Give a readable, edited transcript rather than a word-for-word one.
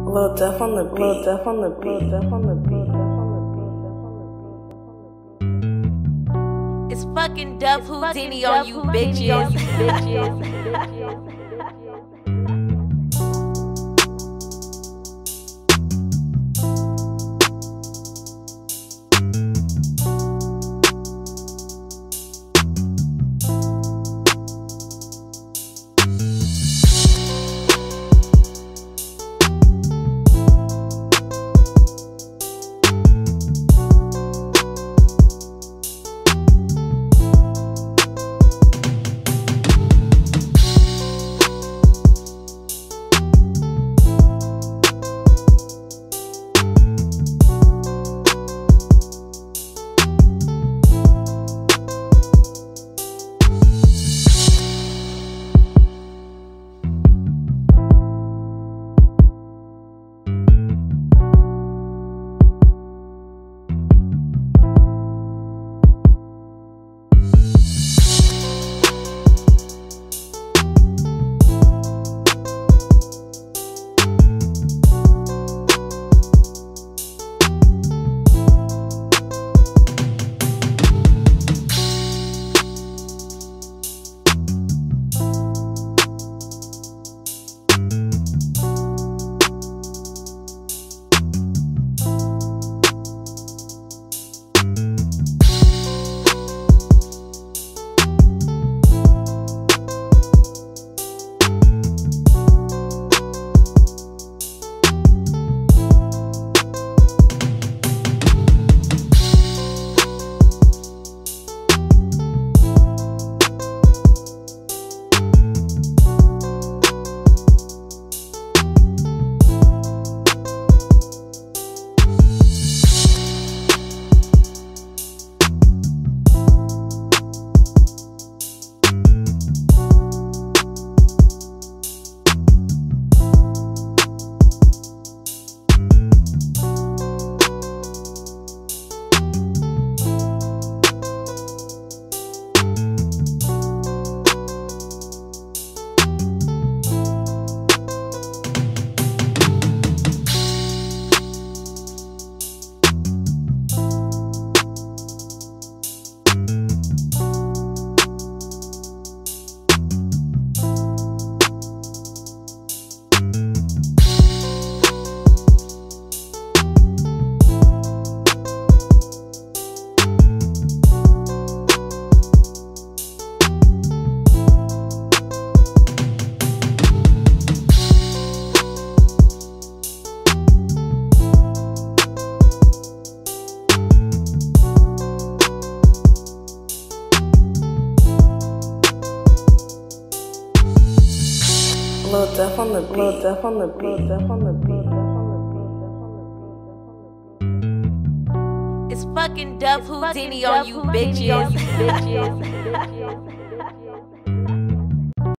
Lil Duff on the beat. Lil Duff on the beat. Duff on the beat. It's fucking Duff Houdini on you bitches. Lil Duff on the beat. Lil Duff on the beat. Duff on the beat. It's fucking Duff Houdini on you bitches.